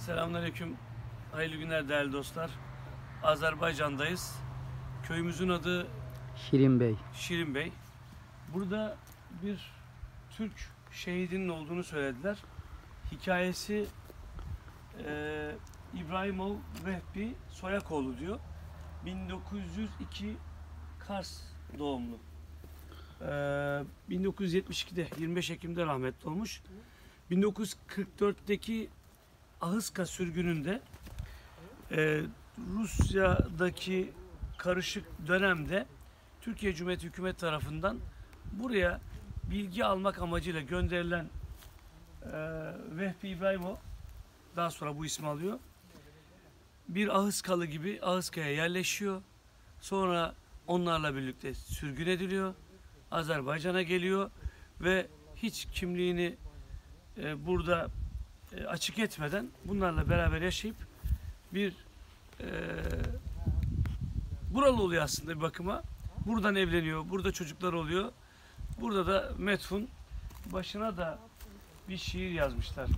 Selamünaleyküm. Hayırlı günler değerli dostlar. Azerbaycan'dayız. Köyümüzün adı Şirin Bey. Şirin Bey. Burada bir Türk şehidinin olduğunu söylediler. Hikayesi İbrahimov Vehbi Soyakoğlu diyor. 1902 Kars doğumlu. 1972'de 25 Ekim'de rahmetli olmuş. 1944'teki Ahıska sürgününde Rusya'daki karışık dönemde Türkiye Cumhuriyeti Hükümet tarafından buraya bilgi almak amacıyla gönderilen Vehbi İbrahimov daha sonra bu ismi alıyor. Bir Ahıskalı gibi Ahıska'ya yerleşiyor. Sonra onlarla birlikte sürgün ediliyor. Azerbaycan'a geliyor ve hiç kimliğini burada açık etmeden bunlarla beraber yaşayıp bir buralı oluyor aslında bir bakıma. Buradan evleniyor, burada çocuklar oluyor. Burada da metfun, başına da bir şiir yazmışlar.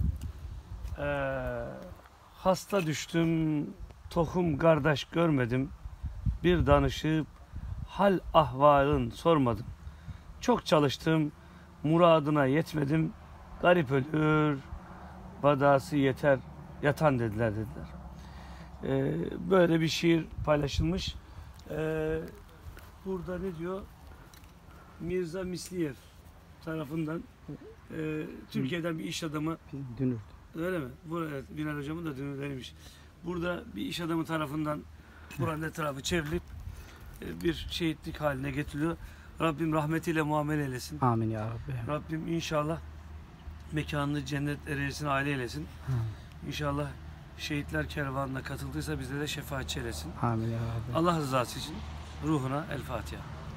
Hasta düştüm, tohum kardeş görmedim. Bir danışıp hal ahvalın sormadım. Çok çalıştım, muradına yetmedim. Garip ölür, badası yeter, yatan dediler. Böyle bir şiir paylaşılmış. Burada ne diyor? Mirza Misliyev tarafından Türkiye'den bir iş adamı. Dünür. Öyle mi? Bu, evet, Binal Hocam'ın da dünürleriymiş. Burada bir iş adamı tarafından buranın etrafı çevrilip bir şehitlik haline getiriliyor. Rabbim rahmetiyle muamele eylesin. Amin ya Rabbi. Rabbim inşallah mekanını cennet erişsin, aile eylesin. İnşallah şehitler kervanına katıldıysa bizde de şefaatçi eylesin. Amin ya Rabbi. Allah rızası için ruhuna El Fatiha.